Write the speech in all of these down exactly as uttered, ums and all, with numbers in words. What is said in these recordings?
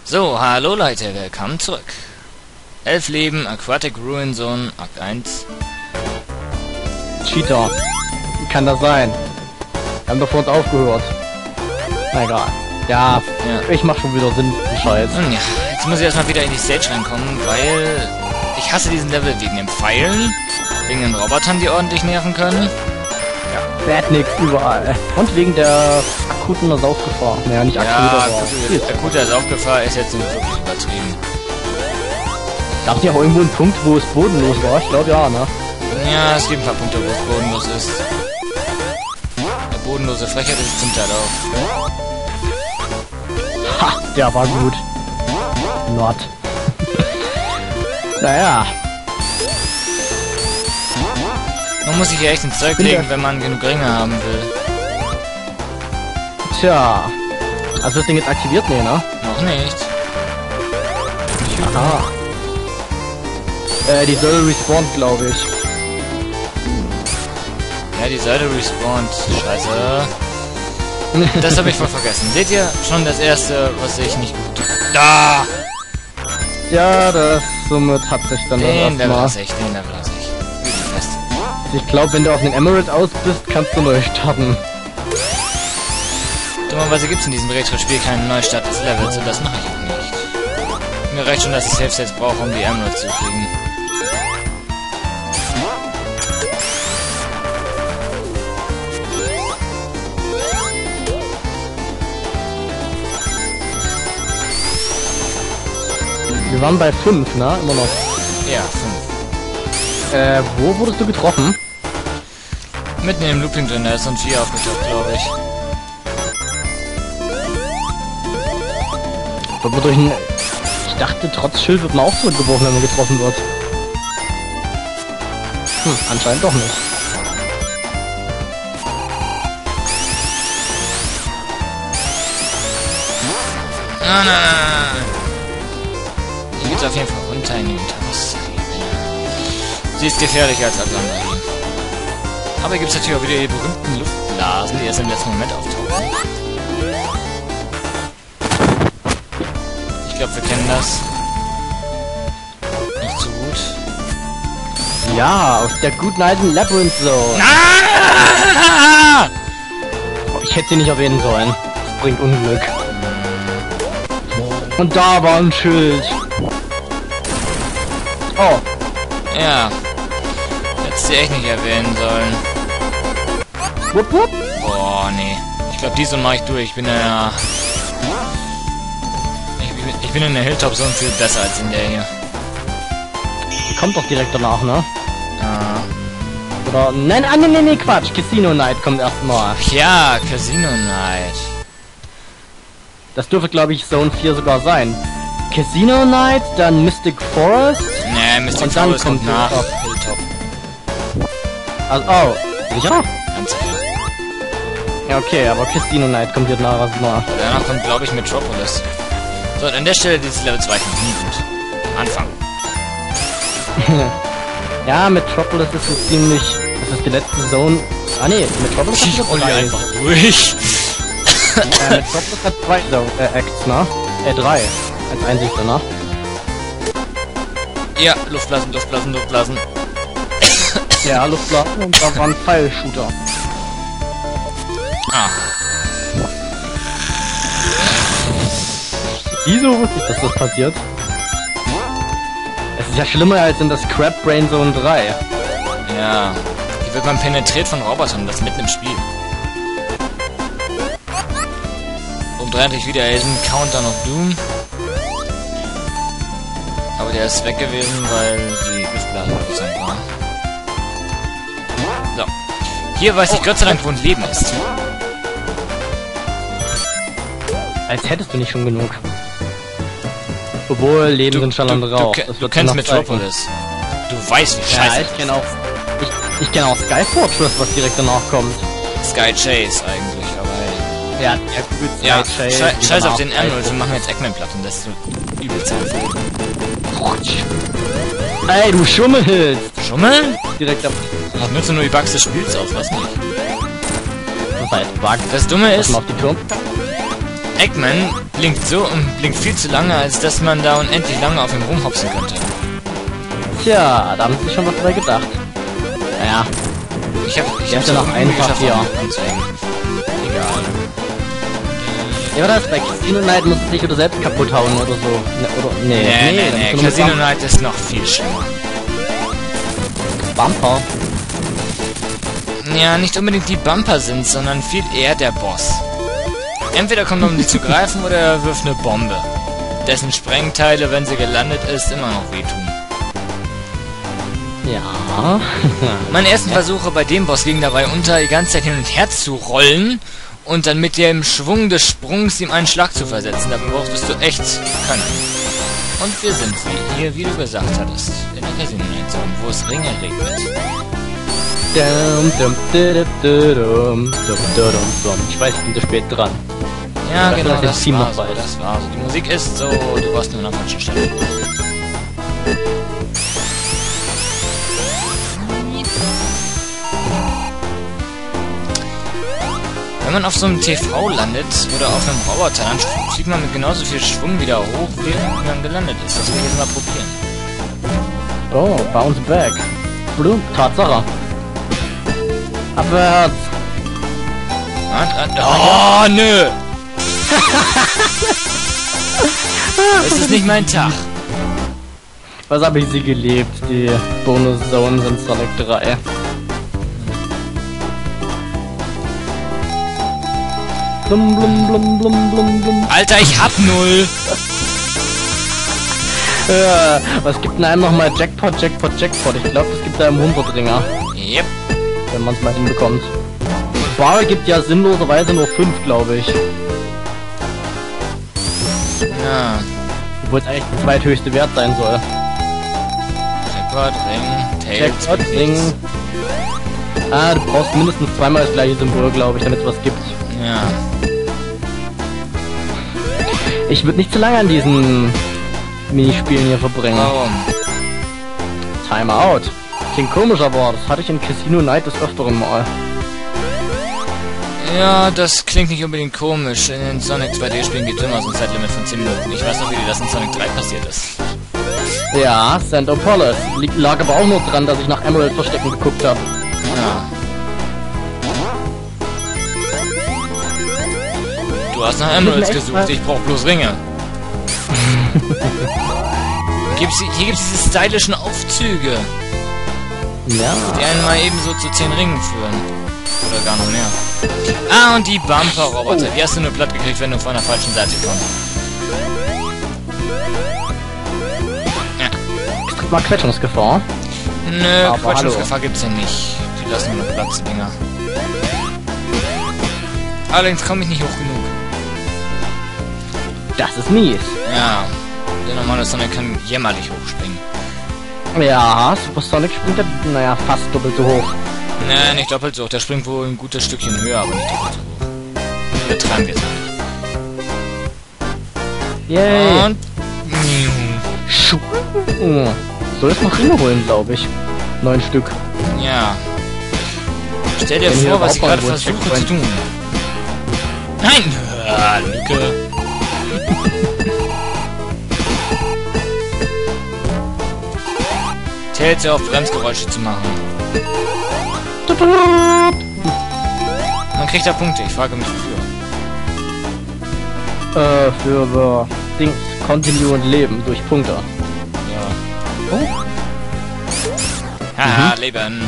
So, hallo Leute, willkommen zurück. Elf Leben, Aquatic Ruin Zone, Akt eins. Cheater. Kann das sein? Wir haben doch vor uns aufgehört. Na egal. Ja, Ja. ich mach schon wieder Sinn, Scheiß. Nun ja, jetzt muss ich erstmal wieder in die Stage reinkommen, weil ich hasse diesen Level wegen den Pfeilen, wegen den Robotern, die ordentlich nerven können. Badniks überall. Und wegen der akuten Saufgefahr. Naja, nicht akut, Ja, aber... akute, akute Saufgefahr ist jetzt nicht wirklich übertrieben. Gab es ja auch irgendwo einen Punkt, wo es bodenlos war? Ich glaube ja, ne? Ja, es gibt ein paar Punkte, wo es bodenlos ist. Der bodenlose Frechheit ist zum Teil auch. Ha, der war gut. Not. Naja. Man muss sich hier echt ins Zeug legen, wenn man genug Ringe haben will. Tja. Also das Ding ist aktiviert? Nee, ne? Noch nicht. Aha. Äh, die Säule respawnt, glaube ich. Ja, die Seite respawnt. Scheiße. Das habe ich voll vergessen. Seht ihr schon das erste, was ich nicht gut... Da! Ja, das somit hat sich dann Den das Level erstmal... lasse ich, den Level lasse ich. Übel fest. Ich glaube, wenn du auf den Emerald aus bist, kannst du neu starten. Dummerweise gibt es in diesem Retro-Spiel keinen Neustart des Levels und das mache ich auch nicht. Mir reicht schon, dass ich Safe States brauche, um die Emeralds zu kriegen. Wir waren bei fünf, ne? Immer noch. Ja, fünf. Äh, wo wurdest du getroffen? Mitten im Looping drin, da ist so ein vier aufgetaucht, glaube ich. Aber durch ein... Ich dachte, trotz Schild wird man auch zurückgeworfen, wenn man getroffen wird. Hm, anscheinend doch nicht. Nein, nein, nein. Hier geht's auf jeden Fall runter in die Unterwasserebene. Sie ist gefährlicher als alles andere hier. Aber hier gibt's natürlich auch wieder die berühmten Luftblasen, die erst im letzten Moment auftauchen. Ich glaube, wir kennen das. Nicht so gut. Ja, aus der guten alten Labyrinth Zone. Ah! Oh, ich hätte sie nicht erwähnen sollen. Das bringt Unglück. Und da war ein Schild. Oh. Ja. Hättest du echt nicht erwähnen sollen. Wupp, wupp. Boah, nee. Ich glaube, die Zone mache ich durch. Ich bin in der... Ich, bin- ich bin in der Hilltop-Zone viel besser als in der hier. Die kommt doch direkt danach, ne? Ah. Oder... Nein, ah, nee, nee, nee, Quatsch. Casino Night kommt erstmal. Ja, Casino Night. Das dürfte, glaube ich, Zone vier sogar sein. Casino Night, dann Mystic Forest. Nee, Mystic Und dann Forest kommt kommt nach Hilltop. Hilltop. Also, oh. Sicher? Ganz sicher. Ja, okay, aber Casino Night kommt hier nachher erstmal. Danach kommt, glaube ich, Metropolis. So, und an der Stelle dieses Level zwei kommt nie gut. Anfang. Ja, Metropolis ist so ziemlich... Das ist die letzte Zone... Ah, nee, Metropolis Ich hat hol die drei. einfach durch. Äh, Metropolis hat zwei Zone, äh, Acts, ne? Äh, drei. Als einzigster, ne? Ja, Luftblasen, Luftblasen, Luftblasen. Ja, Luftblasen und da war ein Pfeilshooter. Ah. Wieso wusste ich, dass das passiert? Es ist ja schlimmer als in das Crab Brain Zone drei. Ja. Hier wird man penetriert von Robotern, das mitten im Spiel. Umdreht natürlich wieder diesen Countdown of Doom. Aber der ist weg gewesen, weil die Luftblase abgesenkt war. So. Hier weiß ich Gott sei Dank, wo ein Leben ist. Als hättest du nicht schon genug. Obwohl, Leben Du, sind schon du, andere du, auch. ke- Das du wird kennst noch zeigen. Metropolis. Du weißt, wie Ja, scheiße ich kenne auch... Ich, ich kenne auch Sky Fortress, was direkt danach kommt. Sky Chase eigentlich, aber hey. Ja, ja gut, Sky Ja, Chase, schei die scheiß auf danach den Sky Emerald, wir machen jetzt Eggman-Platten, das ist so übelst einfach. Ey, du schummelst! Schummeln? Direkt ab... Ich nutze nur die Bugs des Spiels aus, was nicht. Das heißt, Bug. Das Dumme Lass ist, mal auf die Turm. Eggman blinkt so und blinkt viel zu lange, als dass man da unendlich lange auf ihm rumhopsen könnte. Tja, da haben sie sich schon was dabei gedacht. Naja, Ich hab, ich Der hab's ist ja noch noch irgendwie einfach geschafft, hier. auf ihn anzuhängen. Egal. ja, das bei Casino Night muss es sich oder selbst kaputt hauen oder so. Ne, oder, nee, Nee, nee, da nee, musst du Casino nur mit Night ist noch viel schlimmer. Bumper. Ja, nicht unbedingt die Bumper sind, sondern viel eher der Boss. Entweder kommt er, um die zu greifen, oder er wirft eine Bombe, dessen Sprengteile, wenn sie gelandet ist, immer noch wehtun. Ja. Meine ersten Versuche bei dem Boss gingen dabei unter, die ganze Zeit hin und her zu rollen und dann mit dem Schwung des Sprungs ihm einen Schlag zu versetzen. Dafür brauchtest du echt Können. Und wir sind wie hier, wie du gesagt hattest, in der Casino Night Zone, wo es Ringe regnet. Dum, dum, dum, dum, dum, dum, dum. Ich weiß, ich bin zu spät dran. Ja, Das genau, ist jetzt das Team war noch so, weit. das war so. Die Musik ist so, du warst nur an der falschen Stelle. Wenn man auf so einem T V landet oder auf einem Roboter, dann fliegt man mit genauso viel Schwung wieder hoch, wie man gelandet ist. Das will ich jetzt mal probieren. Oh, bounce back. Blum, Tatsache. Abwärts. Und, und, oh, nö! Es ist nicht mein Tag. Was habe ich sie gelebt, die Bonus-Zones in Sonic drei. Blum, blum, blum, blum, blum, blum. Alter, ich hab null! Ja, was gibt denn einem nochmal Jackpot, Jackpot, Jackpot? Ich glaube, es gibt da einen hundert-Ringer, Yep. wenn man es mal hinbekommt. Bar gibt ja sinnloserweise nur fünf, glaube ich. Ja. Obwohl es eigentlich der zweithöchste Wert sein soll. Jackpot, Ring, Tails, Jackpot, Ring. Ah, du brauchst mindestens zweimal das gleiche Symbol, glaube ich, damit es was gibt. Ja. Ich würde nicht zu lange an diesen Minispielen hier verbringen. Warum? Time out. Klingt komisch, aber das hatte ich in Casino Night des Öfteren mal. Ja, das klingt nicht unbedingt komisch. In den Sonic zwei D-Spielen gibt es immer so ein Zeitlimit von zehn Minuten. Ich weiß noch, wie dir das in Sonic drei passiert ist. Ja, Sandopolis. Liegt- Lag aber auch nur dran, dass ich nach Emerald Verstecken geguckt habe. Ja. Du hast nach Emeralds gesucht, ich brauch bloß Ringe. Gibt's, hier gibt es diese stylischen Aufzüge, Ja. die einen mal eben so zu zehn Ringen führen. Oder gar noch mehr. Ah, und die Bumper-Roboter. Die hast du nur platt gekriegt, wenn du von der falschen Seite kommst. Ja. Mal Quetschungsgefahr. Nö, Aber Quatschungsgefahr gibt's ja nicht. Die lassen nur Platz, die Dinger. Allerdings komme ich nicht hoch genug. Das ist mies. Ja, der normale Sonic kann jämmerlich hochspringen. Ja, Super Sonic springt ja, naja, fast doppelt so hoch. Nee, nicht doppelt so hoch. Der springt wohl ein gutes Stückchen höher, aber nicht doppelt so hoch. Übertreiben wir es nicht. Yay. Und... Schuh. Oh. Soll es noch Ringe holen, glaube ich. Neun Stück. Ja. Stell dir Wenn hier vor, was ich Raubahn gerade wohl versuche Checkpoint. zu tun. Nein! Ah, Lücke. Tails ja auf Bremsgeräusche zu machen. Man kriegt da Punkte, ich frage mich wofür. Äh, für äh, Dings, Continue und Leben durch Punkte. Ja. Oh. Haha, Leben.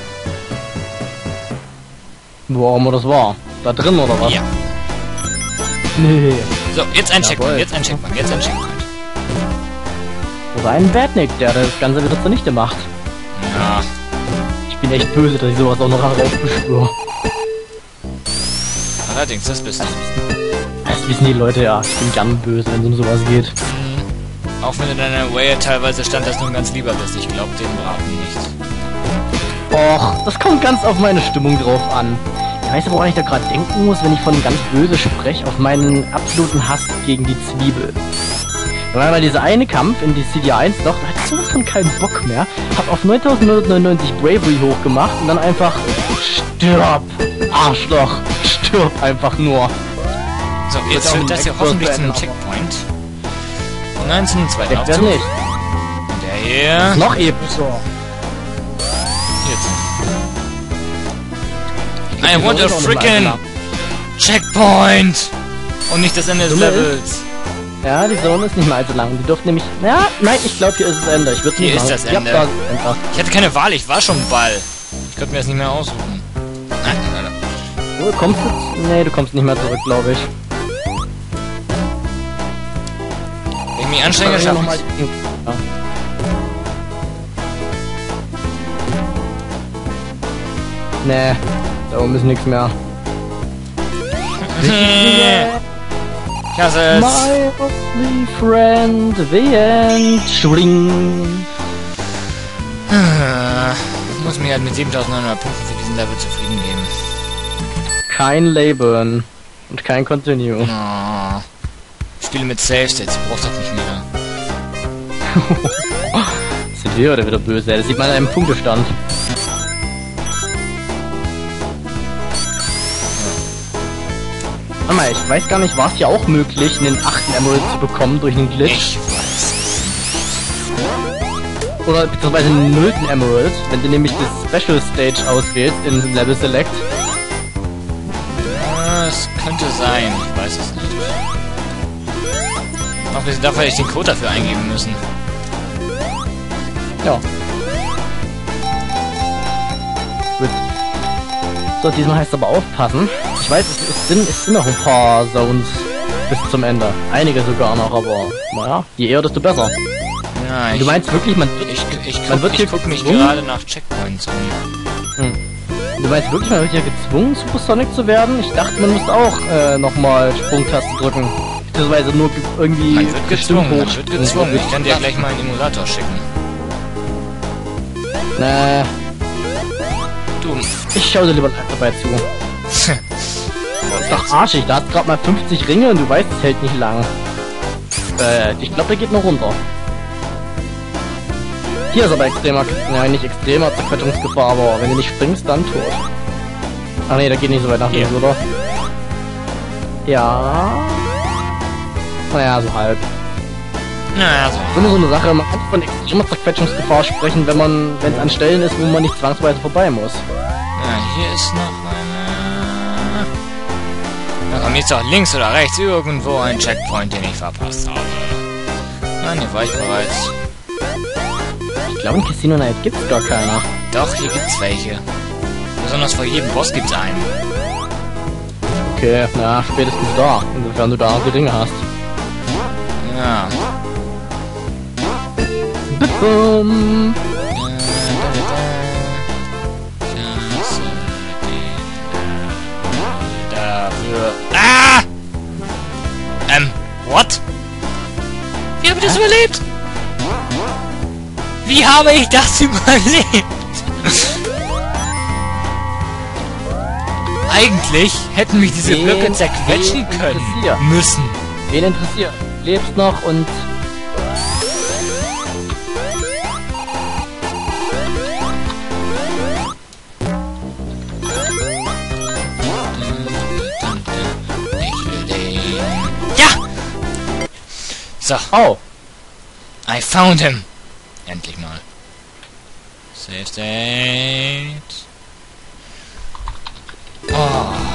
Wo auch immer das war. Da drin oder was? Ja. Nee. So, jetzt ein Jawohl. Checkpoint, jetzt ein Checkpoint, jetzt ein Checkpoint. Oder ein Badnik, der das Ganze wieder zunichte macht. Ja. Ich bin echt böse, dass ich sowas auch noch heraufbeschwöre. Allerdings, das bist du. Das wissen die Leute ja. Ich bin gern böse, wenn es um sowas geht. Mhm. Auch wenn du deiner Way teilweise stand, dass du ein ganz lieber bist. Ich glaube den Braten nicht. Och, das kommt ganz auf meine Stimmung drauf an. Ich weiß aber, woran ich da gerade denken muss, wenn ich von ganz böse spreche, auf meinen absoluten Hass gegen die Zwiebel. Da war mal dieser eine Kampf in die C D eins noch, da hatte ich sowas von keinen Bock mehr. Hab auf neuntausendneunhundertneunundneunzig Bravery hochgemacht und dann einfach stirb, Arschloch, stirb einfach nur. So, jetzt führt das ja hoffentlich zu einem Checkpoint. neunzehn, zweiter Der Aufzug. nicht. Der hier. Noch epischer. Jetzt. I want a freaking Checkpoint! Und nicht das Ende des Dumme Levels. Ja, die Zone ist nicht mehr allzu lang. Die dürfen nämlich... Ja, nein, ich glaube, hier ist das Ende. Ich würde Hier nicht ist machen. das Ich hab Ende. da einfach. Ich hatte keine Wahl, ich war schon Ball. Ich konnte mir das nicht mehr aussuchen. Nein, nein, nein. Du kommst jetzt... Nee, du kommst nicht mehr zurück, glaube ich. Wenn ich mich anstrenge, Ich schaffe noch mal. ich's. Ja. Nee, da oben ist nichts mehr. Ich hasse es. My only friend, the end. Schwing. Ich muss mich halt mit siebentausendneunhundert Punkten für diesen Level zufrieden geben. Kein Labeln. Und kein Continue. Oh. Ich spiele mit Save States, ich brauch das nicht mehr. Sind wir oder wieder böse? Das sieht man an einem Punktestand. Warte mal, ich weiß gar nicht, war es ja auch möglich, einen achten Emerald zu bekommen durch einen Glitch? Ich weiß. Oder beziehungsweise einen nullten Emerald, wenn du nämlich das Special Stage auswählst in Level Select. Ja, es könnte sein, ich weiß es nicht. Auch bisschen dafür hätte ich den Code dafür eingeben müssen. Ja. Gut. So, diesmal heißt es aber aufpassen. Ich weiß, es, es, sind, es sind noch ein paar Zones bis zum Ende. Einige sogar noch, aber naja, je eher, desto besser. Ja, ich, Du meinst wirklich, man wird, ich, ich, man guck, wird hier ich guck mich gezwungen? gerade nach Checkpoints um. hm. Du meinst wirklich, man wird hier gezwungen, Supersonic zu werden? Ich dachte, man müsste auch äh, nochmal Sprungtaste drücken. Beziehungsweise nur ge- irgendwie... Man wird gezwungen, man wird hochspringen. gezwungen. Ich kann dir gleich mal einen Emulator schicken. Nee, Du. ich schau dir lieber live dabei zu. Das ist doch arschig, da hast gerade mal fünfzig Ringe und du weißt, es hält nicht lang. Äh, ich glaube, der geht noch runter. Hier ist aber extremer, nein, nicht extremer Zerquetschungsgefahr, aber wenn du nicht springst, dann tot. Ach nee, der geht nicht so weit nach links, oder? Ja. Naja, so halb. Na, so. Das ist immer so eine Sache, man kann von extremer Zerquetschungsgefahr sprechen, wenn man, wenn es an Stellen ist, wo man nicht zwangsweise vorbei muss. Ja, hier ist noch eine... Da kommt jetzt auch links oder rechts irgendwo ein Checkpoint, den ich verpasst habe. Nein, hier war ich bereits. Ich glaube, in Casino Night gibt's gar keiner. Doch, hier gibt's welche. Besonders vor jedem Boss gibt's einen. Okay, na, spätestens da, insofern du da die Ringe hast. Ja. Bum. Dafür. Ah! Ähm, what? Wie habe ich das überlebt? Wie habe ich das überlebt? Eigentlich hätten mich diese Wen- Blöcke zerquetschen wen können interessiert? müssen. Wen interessiert? Lebst noch und... Ich will den. Ja! So, Oh! I found him. Endlich mal. Save State. Oh.